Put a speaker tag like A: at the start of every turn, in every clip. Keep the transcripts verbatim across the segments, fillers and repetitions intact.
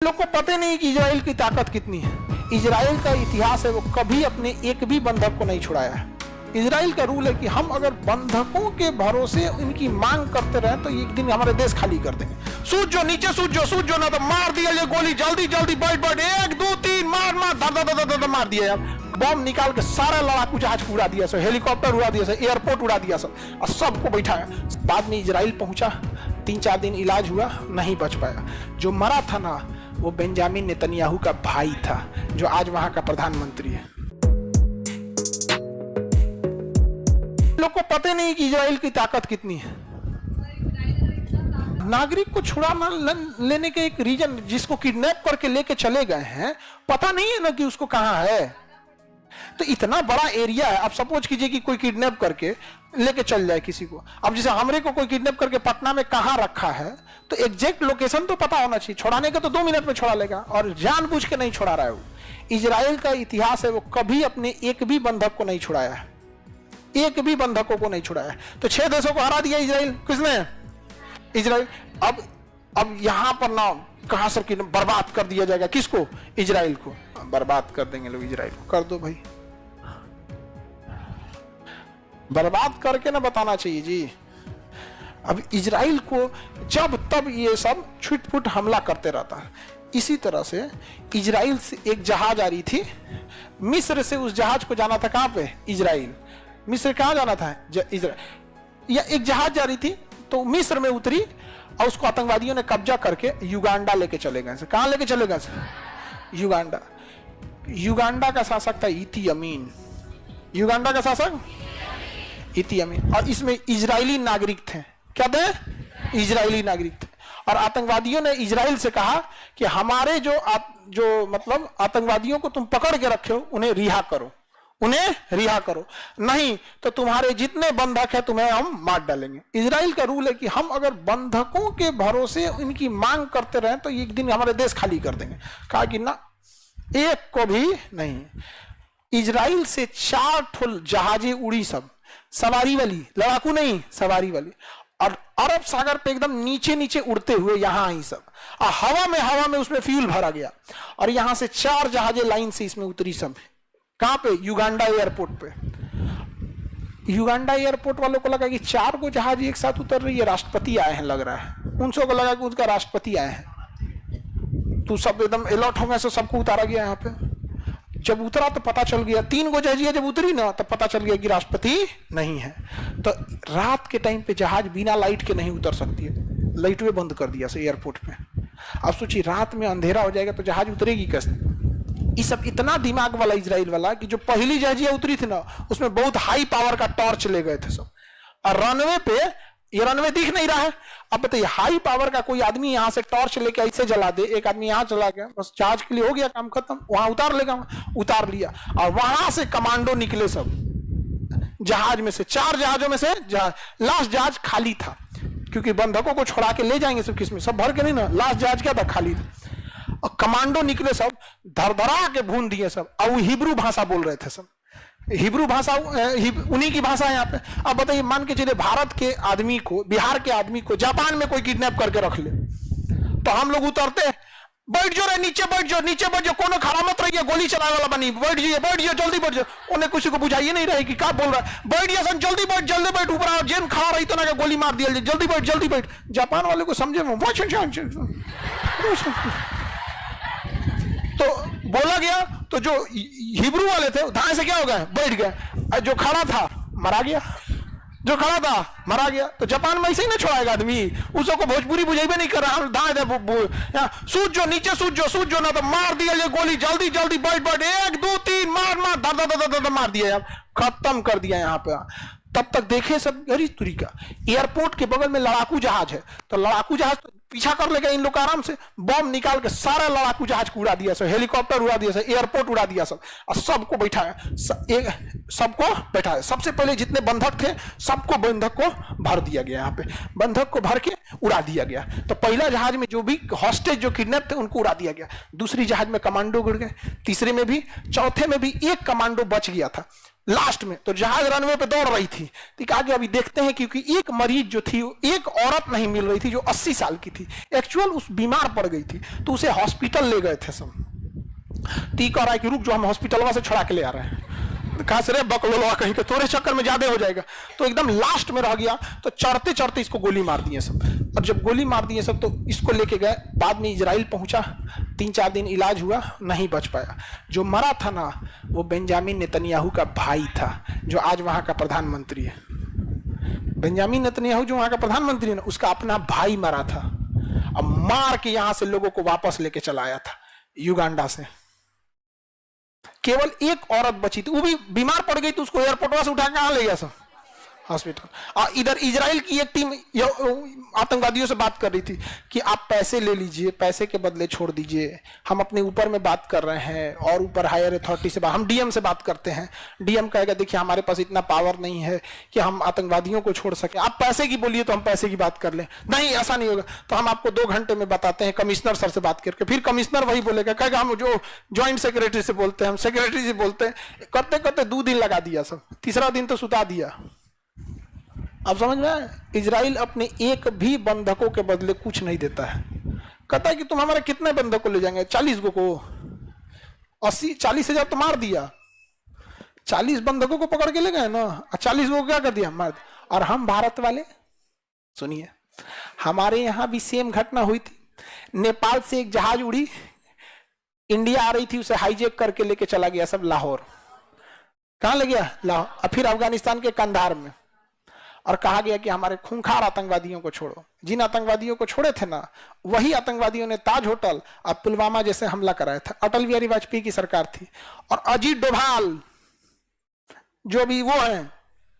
A: लोग को पता नहीं कि इजराइल की ताकत कितनी है। इजराइल का इतिहास है वो कभी अपने एक भी बंधक को नहीं छुड़ाया है। इजराइल का रूल है कि हम अगर बंधकों के भरोसे इनकी मांग करते रहे तो एक दिन हमारे देश खाली कर देंगे। सूझ जो नीचे सूझ जो सूझ जो ना तो मार दिया ये गोली, जल्दी जल्दी बैठ बैठ, एक दो तीन मार मार धर धर धर धर मार दिया यार। बम निकाल के सारा लड़ाकू जहाज उड़ा दिया सर, हेलीकॉप्टर उड़ा दिया सर, एयरपोर्ट उड़ा दिया सर, और सबको बैठाया। बाद में इजराइल पहुंचा, तीन चार दिन इलाज हुआ, नहीं बच पाया। जो मरा था ना वो बेंजामिन नेतन्याहू का भाई था, जो आज वहां का प्रधानमंत्री है। लोग को पता नहीं कि इजराइल की ताकत कितनी है। नागरिक को छुड़ा लेने के एक रीजन, जिसको किडनैप करके लेके चले गए हैं, पता नहीं है ना कि उसको कहां है। तो इतना बड़ा एरिया है। अब सपोज कीजिए कि कोई किडनैप करके लेके चल जाए किसी को। अब जैसे हमरे को कोई किडनैप करके पटना में कहां रखा है तो एग्जैक्ट लोकेशन तो पता होना चाहिए। छुड़ाने का तो दो मिनट में छुड़ा लेगा, और जानबूझ के नहीं छुड़ा रहा है वो। इजराइल का इतिहास है वो कभी अपने एक भी बंधक को नहीं छुड़ाया है, एक भी बंधकों को नहीं छुड़ाया। तो छह देशों को हरा दिया इजराइल। किसने? इजराइल। अब अब यहां पर ना कहां से बर्बाद कर दिया जाएगा। किसको? इजराइल को बर्बाद कर देंगे लोग। इजराइल को कर दो भाई, बर्बाद करके ना बताना चाहिए जी। अब इजराइल को जब तब ये सब छुटपुट हमला करते रहता है। इसी तरह से इजराइल से एक जहाज आ रही थी, मिस्र से उस जहाज को जाना था कहां पे? इजराइल। मिस्र कहां जाना था? इजराइल। या एक जहाज जा रही थी तो मिस्र में उतरी और उसको आतंकवादियों ने कब्जा करके युगांडा लेके चले गए। कहां लेके चले गए? युगांडा। युगांडा का शासक था इदी अमीन। युगांडा का शासक इदी अमीन, और इसमें इजरायली नागरिक थे। क्या थे? इजरायली नागरिक थे। और आतंकवादियों ने इजराइल से कहा कि हमारे जो आप जो मतलब आतंकवादियों को तुम पकड़ के रखे हो उन्हें रिहा करो, उन्हें रिहा करो, नहीं तो तुम्हारे जितने बंधक है तुम्हें हम मार डालेंगे। इजराइल का रूल है कि हम अगर बंधकों के भरोसे इनकी मांग करते रहे तो एक दिन हमारे देश खाली कर देंगे। कहा कि ना, एक को भी नहीं। इजराइल से चार ठोल जहाजें उड़ी, सब सवारी वाली, लड़ाकू नहीं, सवारी वाली, और अरब सागर पे एकदम नीचे नीचे उड़ते हुए यहां ही सब, और हवा में हवा में उसमें फ्यूल भरा गया, और यहां से चार जहाजें लाइन से इसमें उतरी सब। कहां पे? युगांडा एयरपोर्ट पे। युगांडा एयरपोर्ट वालों को लगा कि चार को जहाज एक साथ उतर रही है, राष्ट्रपति आए हैं लग रहा है। उन सबको लगा कि उसका राष्ट्रपति आए हैं, तो सब एकदम अलर्ट हो गए, से सबको उतारा गया यहाँ पे। जब उतरा तो पता चल गया, तीन गो जहाजियां जब उतरी ना तो पता चल गया कि राष्ट्रपति नहीं है। तो रात के टाइम पे जहाज बिना लाइट के नहीं उतर सकती है, लाइट वे बंद कर दिया से एयरपोर्ट पे। अब सोचिए रात में अंधेरा हो जाएगा तो जहाज उतरेगी कैसे? ये सब इतना दिमाग वाला इजराइल वाला कि जो पहली जहाजियां उतरी थी ना उसमें बहुत हाई पावर का टॉर्च ले गए थे सब, और रनवे पे ये रनवे दिख नहीं रहा है। अब बताइए हाई पावर का कोई आदमी यहां से टॉर्च लेके ऐसे जला दे, एक आदमी यहां चला गया, बस जहाज के लिए हो गया काम खत्म, वहां उतार लेगा, उतार लिया। और वहां से कमांडो निकले सब जहाज में से, चार जहाजों में से जहाज, लास्ट जहाज खाली था क्योंकि बंधकों को छोड़ा के ले जाएंगे सब, किसमें सब भर के नहीं ना, लास्ट जहाज क्या था? खाली था। और कमांडो निकले सब, धरधरा के भून दिए सब, और वो हिब्रू भाषा बोल रहे थे सब। हिब्रू भाषा उन्हीं की भाषा है यहाँ पे। अब बताइए मान के चलिए भारत के आदमी को, बिहार के आदमी को जापान में कोई किडनैप करके रख ले तो हम लोग उतरते, बैठ जो रे नीचे, बैठ जो नीचे, बैठ जो, कोनो खड़ा मत रहिए, गोली चलाने वाला बनी, बैठ जाइए, बैठ जाइए, जल्दी बैठ जाओ। उन्हें किसी को बुझाइए नहीं रहे कि क्या बोल रहा है, बैठ जाइए सन, जल्दी बैठ, जल्दी बैठ, ऊपर जेन खड़ा रही तो ना गोली मार दिया, जल्दी बैठ, जल्दी बैठ। जापान वाले को समझे में तो बोला गया, तो जो हिब्रू वाले थे धाए से क्या हो गए? बैठ गए। जो खड़ा था मरा गया, जो खड़ा था मरा गया। तो जापान में ऐसे ही ना छोड़ाएगा आदमी, उसको भोजपुरी बुझेबे नहीं कर रहा, दाएं दाएं सूझ जो नीचे सूझ जो सूझ जो ना तो मार दिया ये गोली, जल्दी जल्दी बैठ बैठ, एक दो तीन मार मार धर धर धर धर मार दिया, खत्म कर दिया यहाँ पे। तब तक देखे सब गरी तुरी का। एयरपोर्ट के बगल में लड़ाकू जहाज है, तो लड़ाकू जहाज तो पीछा कर लेगा इन लोग का आराम से। बम निकाल के सारा लड़ाकू जहाज को उड़ा दिया सब, हेलीकॉप्टर उड़ा दिया सब, एयरपोर्ट उड़ा दिया सब, और सबको बैठाया, सबको बैठाया। सबसे पहले जितने बंधक थे सबको बंधक को भर दिया गया, यहाँ पे बंधक को भर के उड़ा दिया गया। तो पहला जहाज में जो भी हॉस्टेज जो किडनैप थे उनको उड़ा दिया गया, दूसरी जहाज में कमांडो गिर गए, तीसरे में भी, चौथे में भी एक कमांडो बच गया था। लास्ट में तो जहाज रनवे पे दौड़ रही थी, ठीक आगे अभी देखते हैं, क्योंकि एक मरीज जो थी, एक औरत नहीं मिल रही थी जो अस्सी साल की थी, एक्चुअल उस बीमार पड़ गई थी, तो उसे हॉस्पिटल ले गए थे सब। ती कह रहा है कि रुक जो हम हॉस्पिटल वहां से छुड़ा के ले आ रहे हैं, कहां से रे बकलोलवा कहीं के, तोरे चक्कर में ज्यादा हो जाएगा। तो एकदम लास्ट में रह गया, तो चढ़ते चढ़ते इसको गोली मार दिए सब। और जब गोली मार दिए सब तो इसको लेके गए, बाद में इजराइल पहुंचा, तीन चार दिन इलाज हुआ, नहीं बच पाया। जो मरा था ना वो बेंजामिन नेतन्याहू का भाई था, जो आज वहां का प्रधानमंत्री है। बेंजामिन नेतन्याहू जो वहां का प्रधानमंत्री है ना, उसका अपना भाई मरा था, अब मार के यहां से लोगों को वापस लेके चला आया था युगांडा से। केवल एक औरत बची थी, वो भी बीमार पड़ गई, तो उसको एयरपोर्ट से उठा के कहां ले गया सब, हॉस्पिटल। और इधर इजराइल की एक टीम आतंकवादियों से बात कर रही थी कि आप पैसे ले लीजिए, पैसे के बदले छोड़ दीजिए, हम अपने ऊपर में बात कर रहे हैं और ऊपर हायर अथॉरिटी से बात, हम डीएम से बात करते हैं। डीएम कहेगा देखिए हमारे पास इतना पावर नहीं है कि हम आतंकवादियों को छोड़ सके, आप पैसे की बोलिए तो हम पैसे की बात कर लें। नहीं, ऐसा नहीं होगा, तो हम आपको दो घंटे में बताते हैं, कमिश्नर सर से बात करके। फिर कमिश्नर वही बोलेगा, कहेगा हम जो ज्वाइंट सेक्रेटरी से बोलते हैं, हम सेक्रेटरी से बोलते हैं, करते करते दो दिन लगा दिया सब, तीसरा दिन तो सुता दिया। अब समझ में आया, इजराइल अपने एक भी बंधकों के बदले कुछ नहीं देता है। कहता है कि तुम हमारे कितने बंधक को ले जाएंगे, चालीस गो को, अस्सी चालीस हजार तो मार दिया, चालीस बंधकों को पकड़ के ले गए ना, चालीस गो को क्या कर दिया, मार दिया। और हम भारत वाले सुनिए, हमारे यहां भी सेम घटना हुई थी। नेपाल से एक जहाज उड़ी, इंडिया आ रही थी, उसे हाईजेक करके लेके चला गया सब लाहौर। कहां ले गया, लाहौर, और फिर अफगानिस्तान के कंधार में, और कहा गया कि हमारे खूंखार आतंकवादियों को छोड़ो। जिन आतंकवादियों को छोड़े थे ना, वही आतंकवादियों ने ताज होटल और पुलवामा जैसे हमला कराया था। अटल बिहारी वाजपेयी की सरकार थी, और अजीत डोभाल जो भी वो है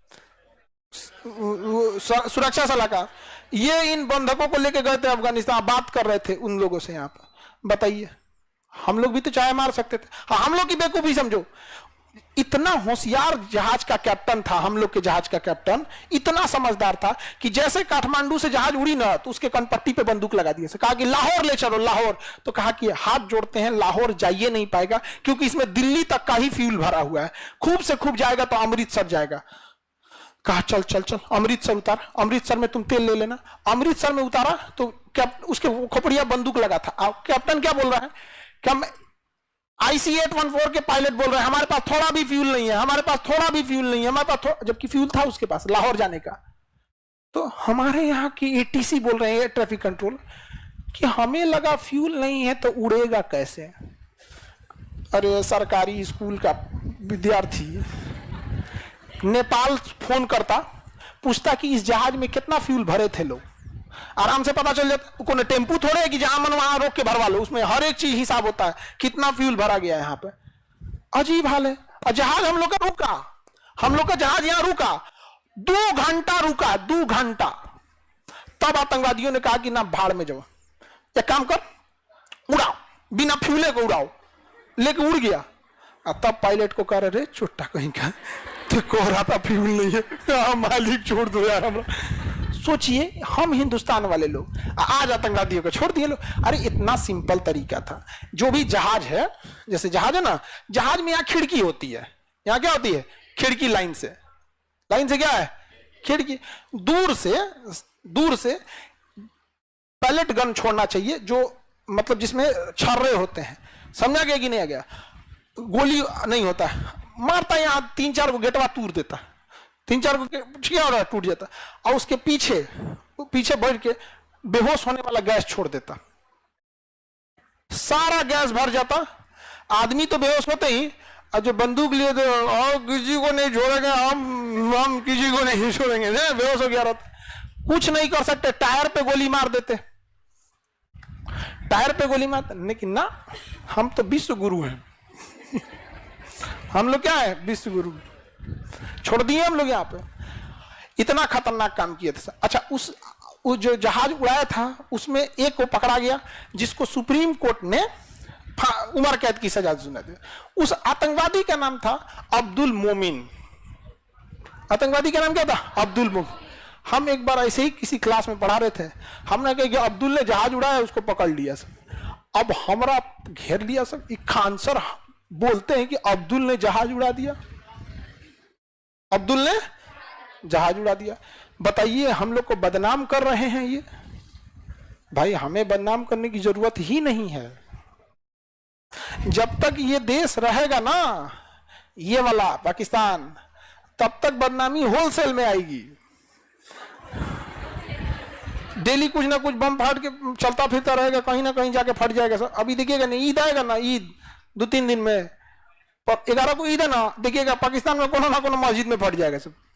A: सुरक्षा सलाहकार, ये इन बंधकों को लेके गए थे अफगानिस्तान, बात कर रहे थे उन लोगों से। यहाँ पर बताइए, हम लोग भी तो चाय मार सकते थे। हाँ, हम लोग की बेवकूफी समझो, इतना होशियार जहाज का कैप्टन था, हम लोग के जहाज का कैप्टन इतना समझदार था कि जैसे काठमांडू से जहाज उड़ी ना, तो उसके कनपट्टी पे बंदूक लगा दिए, कहा कि लाहौर ले चलो, लाहौर। तो कहा कि हाथ जोड़ते हैं, लाहौर जाइए नहीं पाएगा, क्योंकि इसमें दिल्ली तक का ही फ्यूल भरा हुआ है, खूब से खूब जाएगा तो अमृतसर जाएगा। कहा चल चल चल अमृतसर उतार, अमृतसर में तुम तेल ले लेना। अमृतसर में उतारा तो उसके खोपड़िया बंदूक लगा था। कैप्टन क्या बोल रहा है, क्या I C eight one four के पायलट बोल रहे हैं हमारे पास थोड़ा भी फ्यूल नहीं है, हमारे पास थोड़ा भी फ्यूल नहीं है, हमारे पास, जबकि फ्यूल था उसके पास लाहौर जाने का। तो हमारे यहाँ की ए टी सी बोल रहे हैं, ट्रैफिक कंट्रोल, कि हमें लगा फ्यूल नहीं है तो उड़ेगा कैसे। अरे सरकारी स्कूल का विद्यार्थी नेपाल फोन करता, पूछता कि इस जहाज में कितना फ्यूल भरे थे लोग, आराम से पता चल जाता। कोई टेम्पू थोड़े है कि जहां मन वहां रोक के भरवा लो, उसमें हर एक चीज हिसाब होता है, कितना फ्यूल भरा गया है यहाँ पे। अजीब हाल है। और जहाज हम लोग का रुका, हम लोग का जहाज यहाँ रुका, दो घंटा रुका, दो घंटा। तब आतंकवादियों ने कहा कि ना भाड़ में जाओ, एक काम कर उड़ाओ, बिना फ्यूले को उड़ाओ, लेके उड़ गया। और तब पायलट को कह रहे चुट्टा कहीं का, तो कह रहा था फ्यूल नहीं है, मालिक छोड़ दो यार हमरा। सोचिए हम हिंदुस्तान वाले लोग आज आतंकवादियों को छोड़ दिए लोग। अरे इतना सिंपल तरीका था। जो भी जहाज है, जैसे जहाज है ना, जहाज में यहाँ खिड़की होती है, यहाँ क्या होती है, खिड़की। लाइन से, लाइन से क्या है, खिड़की। दूर से दूर से पैलेट गन छोड़ना चाहिए, जो मतलब जिसमें छर्रे होते हैं, समझा गया कि नहीं आ गया। गोली नहीं होता है, मारता यहाँ तीन चार को गेटवा तूर देता, तीन चार को क्या हो रहा है, टूट जाता। और उसके पीछे पीछे बैठ के बेहोश होने वाला गैस छोड़ देता, सारा गैस भर जाता, आदमी तो बेहोश होते ही, और जो बंदूक लिए थे और किसी को नहीं छोड़ेंगे हम हम किसी को नहीं छोड़ेंगे, बेहोश हो गया रहता, कुछ नहीं कर सकते। टायर पे गोली मार देते, टायर पे गोली मारते। लेकिन ना, हम तो विश्व गुरु हैं हम लोग क्या है, विश्व गुरु, छोड़ दिए हम लोग यहाँ पे। इतना खतरनाक काम किए थे। अच्छा, उस, उस जो जहाज उड़ाया था उसमें एक को पकड़ा गया, जिसको सुप्रीम कोर्ट ने उम्र कैद की सजा सुना दी। उस आतंकवादी का नाम था अब्दुल मोमिन। आतंकवादी का नाम क्या था, अब्दुल मोमिन। हम एक बार ऐसे ही किसी क्लास में पढ़ा रहे थे, हमने कहा कि अब्दुल ने जहाज उड़ाया, उसको पकड़ लिया सब। अब हमारा घेर लिया सब, एक खान सर बोलते हैं कि अब्दुल ने जहाज उड़ा दिया। अब्दुल ने जहाज उड़ा दिया। बताइए हम लोग को बदनाम कर रहे हैं ये। भाई हमें बदनाम करने की जरूरत ही नहीं है। जब तक ये देश रहेगा ना, ये वाला पाकिस्तान, तब तक बदनामी होलसेल में आएगी। डेली कुछ ना कुछ बम फाड़ के चलता फिरता रहेगा, कहीं ना कहीं जाके फट जाएगा सब। अभी देखिएगा नहीं, ईद आएगा ना, ईद दो तीन दिन में, ग्यारह को ईद है ना, देखिएगा पाकिस्तान में कोनो ना कोनो मस्जिद में फट जाएगा सब।